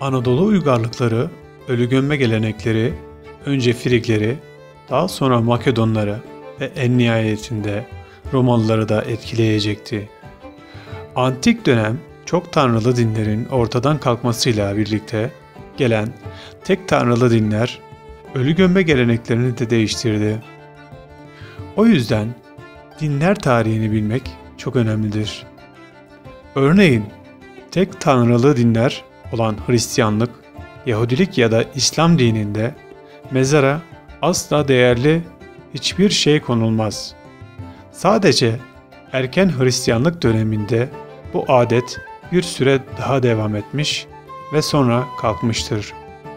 Anadolu uygarlıkları, ölü gömme gelenekleri, önce Frigleri, daha sonra Makedonları ve en nihayetinde Romalıları da etkileyecekti. Antik dönem çok tanrılı dinlerin ortadan kalkmasıyla birlikte gelen tek tanrılı dinler ölü gömme geleneklerini de değiştirdi. O yüzden dinler tarihini bilmek çok önemlidir. Örneğin tek tanrılı dinler olan Hristiyanlık, Yahudilik ya da İslam dininde mezara asla değerli hiçbir şey konulmaz. Sadece erken Hristiyanlık döneminde bu adet bir süre daha devam etmiş ve sonra kalkmıştır.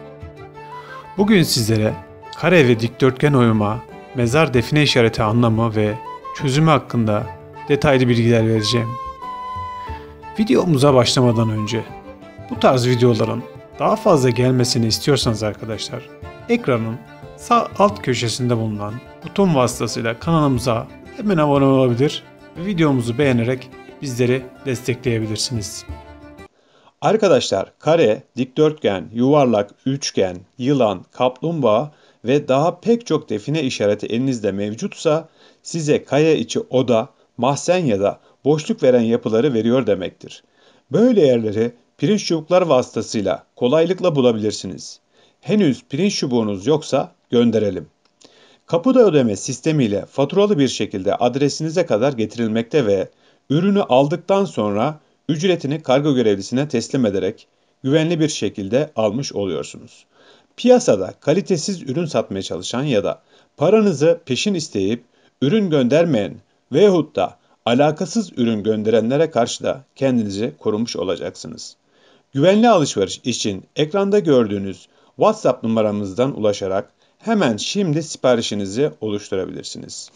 Bugün sizlere kare ve dikdörtgen oyma, mezar define işareti anlamı ve çözümü hakkında detaylı bilgiler vereceğim. Videomuza başlamadan önce bu tarz videoların daha fazla gelmesini istiyorsanız arkadaşlar, ekranın sağ alt köşesinde bulunan buton vasıtasıyla kanalımıza hemen abone olabilir ve videomuzu beğenerek bizleri destekleyebilirsiniz. Arkadaşlar, kare, dikdörtgen, yuvarlak, üçgen, yılan, kaplumbağa ve daha pek çok define işareti elinizde mevcutsa size kaya içi oda, mahzen ya da boşluk veren yapıları veriyor demektir. Böyle yerleri pirinç çubuklar vasıtasıyla kolaylıkla bulabilirsiniz. Henüz pirinç çubuğunuz yoksa gönderelim. Kapıda ödeme sistemiyle faturalı bir şekilde adresinize kadar getirilmekte ve ürünü aldıktan sonra ücretini kargo görevlisine teslim ederek güvenli bir şekilde almış oluyorsunuz. Piyasada kalitesiz ürün satmaya çalışan ya da paranızı peşin isteyip ürün göndermeyen veyahut da alakasız ürün gönderenlere karşı da kendinizi korumuş olacaksınız. Güvenli alışveriş için ekranda gördüğünüz WhatsApp numaramızdan ulaşarak hemen şimdi siparişinizi oluşturabilirsiniz.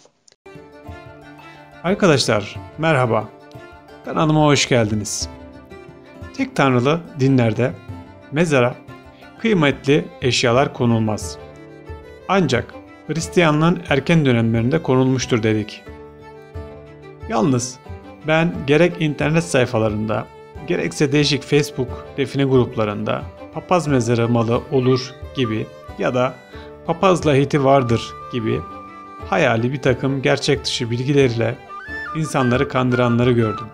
Arkadaşlar merhaba, kanalıma hoş geldiniz. Tek tanrılı dinlerde mezara kıymetli eşyalar konulmaz. Ancak Hristiyanlığın erken dönemlerinde konulmuştur dedik. Yalnız ben gerek internet sayfalarında gerekse değişik Facebook define gruplarında papaz mezarı malı olur gibi ya da papaz lahiti vardır gibi hayali bir takım gerçek dışı bilgileriyle insanları kandıranları gördüm.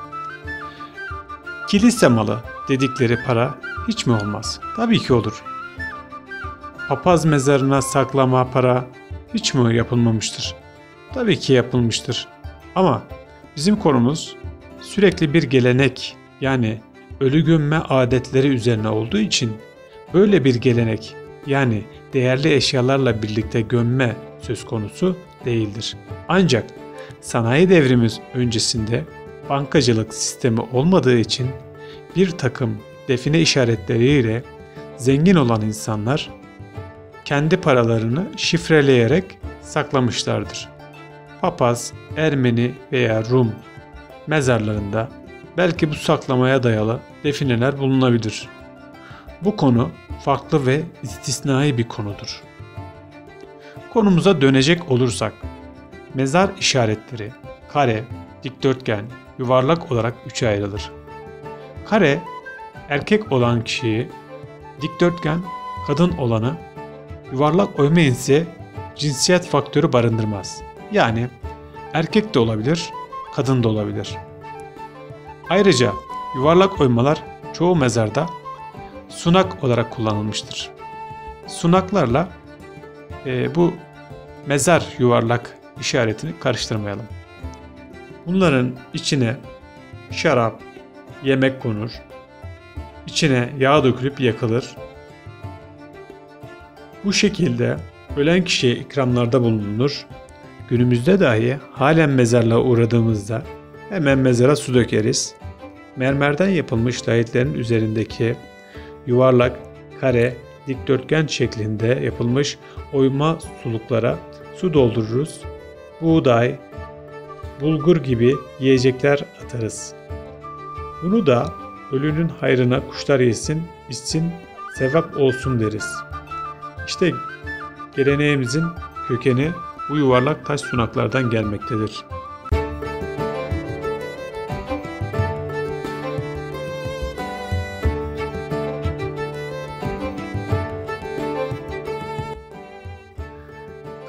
Kilise malı dedikleri para hiç mi olmaz? Tabii ki olur. Papaz mezarına saklama para hiç mi yapılmamıştır? Tabii ki yapılmıştır. Ama bizim konumuz sürekli bir gelenek, yani ölü gömme adetleri üzerine olduğu için böyle bir gelenek, yani değerli eşyalarla birlikte gömme söz konusu değildir. Ancak sanayi devrimiz öncesinde bankacılık sistemi olmadığı için bir takım define işaretleriyle zengin olan insanlar kendi paralarını şifreleyerek saklamışlardır. Papaz, Ermeni veya Rum mezarlarında belki bu saklamaya dayalı defineler bulunabilir. Bu konu farklı ve istisnai bir konudur. Konumuza dönecek olursak, mezar işaretleri kare, dikdörtgen, yuvarlak olarak üçe ayrılır. Kare, erkek olan kişiyi, dikdörtgen, kadın olanı, yuvarlak oyma ise cinsiyet faktörü barındırmaz. Yani erkek de olabilir, kadın da olabilir. Ayrıca yuvarlak oymalar çoğu mezarda sunak olarak kullanılmıştır. Sunaklarla bu mezar yuvarlak işaretini karıştırmayalım. Bunların içine şarap, yemek konur, içine yağ dökülüp yakılır. Bu şekilde ölen kişiye ikramlarda bulunur. Günümüzde dahi halen mezarlığa uğradığımızda hemen mezara su dökeriz. Mermerden yapılmış lahitlerin üzerindeki yuvarlak, kare, dikdörtgen şeklinde yapılmış oyma suluklara su doldururuz. Buğday, bulgur gibi yiyecekler atarız. Bunu da ölünün hayrına kuşlar yesin, içsin, sevap olsun deriz. İşte geleneğimizin kökeni bu yuvarlak taş sunaklardan gelmektedir.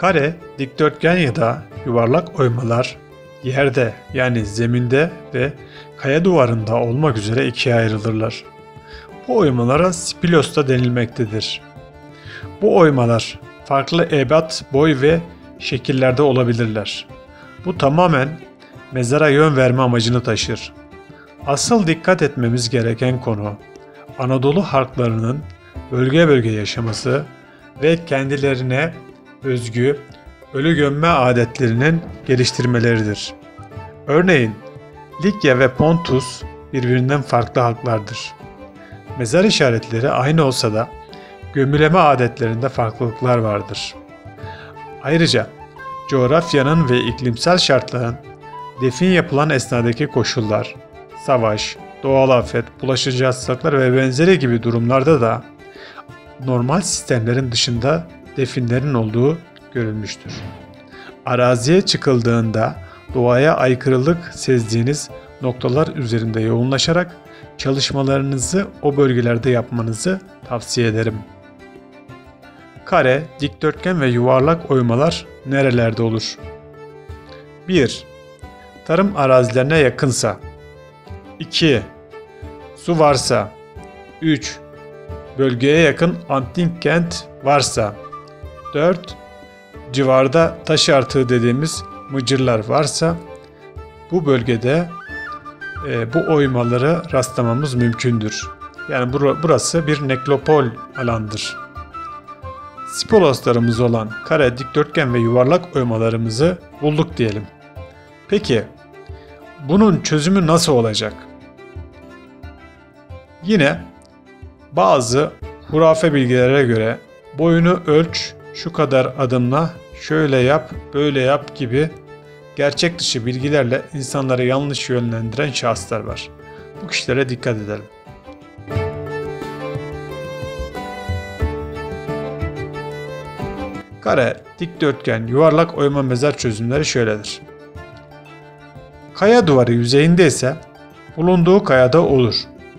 Kare, dikdörtgen ya da yuvarlak oymalar yerde yani zeminde ve kaya duvarında olmak üzere ikiye ayrılırlar. Bu oymalara spilos da denilmektedir. Bu oymalar farklı ebat, boy ve şekillerde olabilirler. Bu tamamen mezara yön verme amacını taşır. Asıl dikkat etmemiz gereken konu Anadolu halklarının bölge bölge yaşaması ve kendilerine özgü ölü gömme adetlerinin geliştirmeleridir. Örneğin Likya ve Pontus birbirinden farklı halklardır. Mezar işaretleri aynı olsa da gömüleme adetlerinde farklılıklar vardır. Ayrıca coğrafyanın ve iklimsel şartların, defin yapılan esnadaki koşullar, savaş, doğal afet, bulaşıcı hastalıklar ve benzeri gibi durumlarda da normal sistemlerin dışında definlerin olduğu görülmüştür. Araziye çıkıldığında doğaya aykırılık sezdiğiniz noktalar üzerinde yoğunlaşarak çalışmalarınızı o bölgelerde yapmanızı tavsiye ederim. Kare, dikdörtgen ve yuvarlak oymalar nerelerde olur? 1. Tarım arazilerine yakınsa. 2. Su varsa. 3. Bölgeye yakın antik kent varsa. 4. Civarda taş artığı dediğimiz mıcırlar varsa bu bölgede bu oymaları rastlamamız mümkündür. Yani burası bir nekropol alandır. Spoloslarımız olan kare, dikdörtgen ve yuvarlak oymalarımızı bulduk diyelim. Peki bunun çözümü nasıl olacak? Yine bazı hurafe bilgilere göre boyunu ölç, şu kadar adımla, şöyle yap, böyle yap gibi gerçek dışı bilgilerle insanları yanlış yönlendiren şahıslar var. Bu kişilere dikkat edelim. Kare, dikdörtgen, yuvarlak oyma mezar çözümleri şöyledir. Kaya duvarı yüzeyinde ise bulunduğu kayada olur.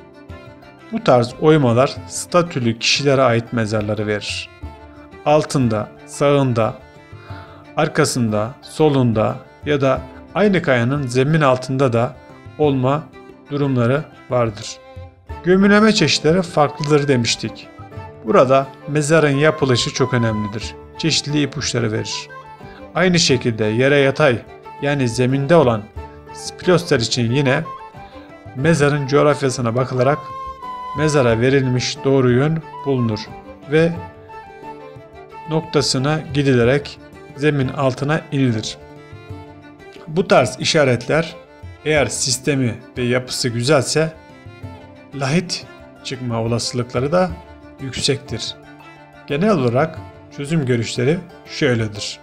Bu tarz oymalar statülü kişilere ait mezarları verir. Altında, sağında, arkasında, solunda ya da aynı kayanın zemin altında da olma durumları vardır. Gömüleme çeşitleri farklıdır demiştik. Burada mezarın yapılışı çok önemlidir. Çeşitli ipuçları verir. Aynı şekilde yere yatay yani zeminde olan spiloslar için yine mezarın coğrafyasına bakılarak mezara verilmiş doğru yön bulunur ve noktasına gidilerek zemin altına inilir. Bu tarz işaretler eğer sistemi ve yapısı güzelse lahit çıkma olasılıkları da yüksektir. Genel olarak çözüm görüşleri şöyledir.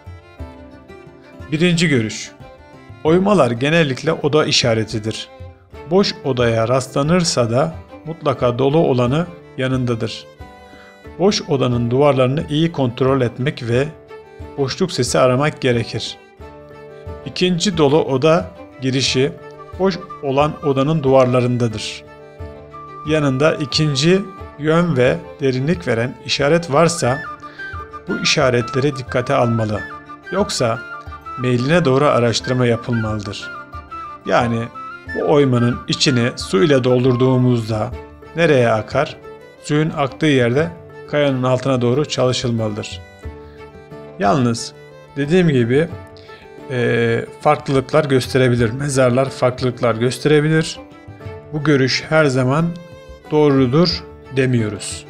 Birinci görüş. Oymalar genellikle oda işaretidir. Boş odaya rastlanırsa da mutlaka dolu olanı yanındadır. Boş odanın duvarlarını iyi kontrol etmek ve boşluk sesi aramak gerekir. İkinci dolu oda girişi boş olan odanın duvarlarındadır. Yanında ikinci yön ve derinlik veren işaret varsa bu işaretleri dikkate almalı. Yoksa meyline doğru araştırma yapılmalıdır. Yani bu oymanın içini su ile doldurduğumuzda nereye akar? Suyun aktığı yerde kayanın altına doğru çalışılmalıdır. Yalnız dediğim gibi farklılıklar gösterebilir. Mezarlar farklılıklar gösterebilir. Bu görüş her zaman doğrudur demiyoruz.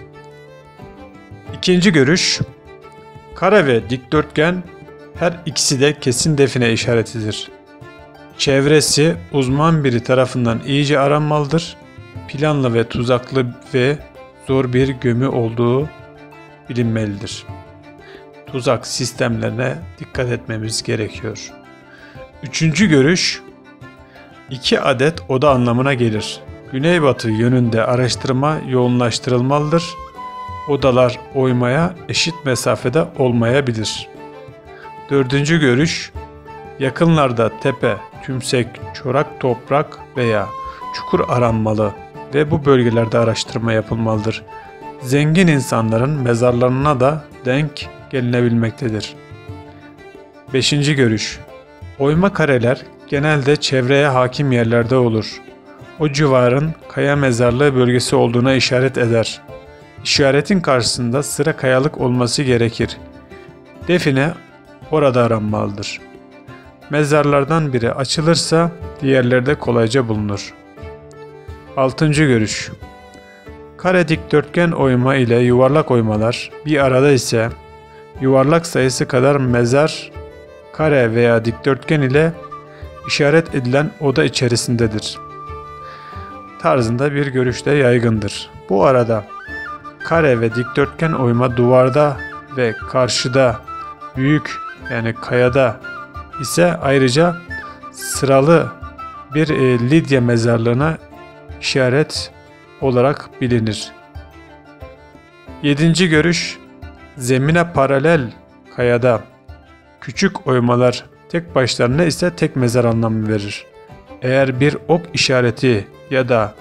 İkinci görüş, kare ve dikdörtgen her ikisi de kesin define işaretidir. Çevresi uzman biri tarafından iyice aranmalıdır. Planlı ve tuzaklı ve zor bir gömü olduğu bilinmelidir. Tuzak sistemlerine dikkat etmemiz gerekiyor. Üçüncü görüş, 2 adet oda anlamına gelir. Güneybatı yönünde araştırma yoğunlaştırılmalıdır. Odalar oymaya eşit mesafede olmayabilir. Dördüncü görüş, yakınlarda tepe, tümsek, çorak toprak veya çukur aranmalı ve bu bölgelerde araştırma yapılmalıdır. Zengin insanların mezarlarına da denk gelinebilmektedir. Beşinci görüş. Oyma kareler genelde çevreye hakim yerlerde olur. O civarın kaya mezarlığı bölgesi olduğuna işaret eder. İşaretin karşısında sıra kayalık olması gerekir. Define orada aranmalıdır. Mezarlardan biri açılırsa diğerleri de kolayca bulunur. Altıncı görüş. Kare dikdörtgen oyma ile yuvarlak oymalar bir arada ise yuvarlak sayısı kadar mezar kare veya dikdörtgen ile işaret edilen oda içerisindedir tarzında bir görüşte yaygındır. Bu arada kare ve dikdörtgen oyma duvarda ve karşıda büyük yani kayada ise ayrıca sıralı bir Lidya mezarlığına işaret olarak bilinir. Yedinci görüş. Zemine paralel kayada küçük oymalar tek başlarına ise tek mezar anlamı verir. Eğer bir ok işareti ya da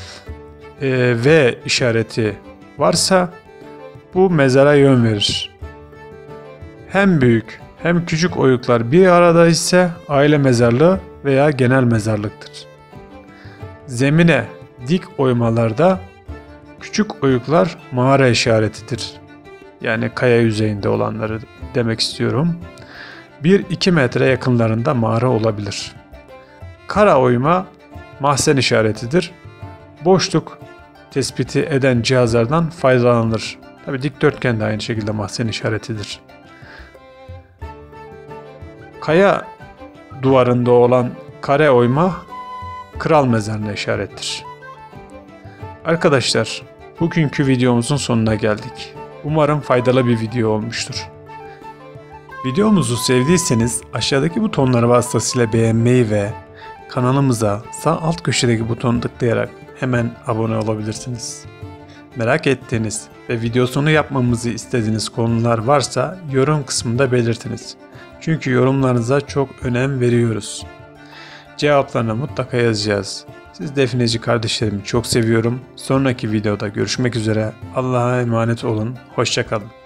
V işareti varsa bu mezara yön verir. Hem büyük hem küçük oyuklar bir arada ise aile mezarlığı veya genel mezarlıktır. Zemine dik oymalarda küçük oyuklar mağara işaretidir. Yani kaya yüzeyinde olanları demek istiyorum. 1-2 metre yakınlarında mağara olabilir. Kara oyma mahzen işaretidir. Boşluk tespiti eden cihazlardan faydalanılır. Tabi dikdörtgen de aynı şekilde mahzen işaretidir. Kaya duvarında olan kare oyma kral mezarına işarettir. Arkadaşlar, bugünkü videomuzun sonuna geldik. Umarım faydalı bir video olmuştur. Videomuzu sevdiyseniz aşağıdaki butonlar vasıtasıyla beğenmeyi ve kanalımıza sağ alt köşedeki butonu tıklayarak hemen abone olabilirsiniz. Merak ettiğiniz ve videosunu yapmamızı istediğiniz konular varsa yorum kısmında belirtiniz. Çünkü yorumlarınıza çok önem veriyoruz. Cevaplarını mutlaka yazacağız. Siz defineci kardeşlerimi çok seviyorum. Sonraki videoda görüşmek üzere. Allah'a emanet olun. Hoşça kalın.